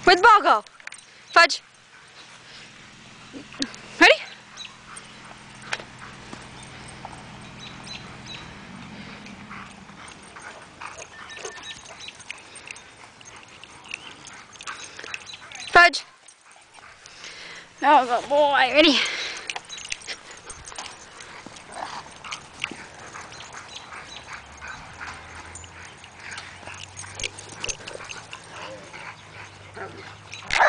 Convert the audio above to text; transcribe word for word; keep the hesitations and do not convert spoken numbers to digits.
Where'd the ball go? Fudge. Ready? Fudge. Oh, good boy. Ready?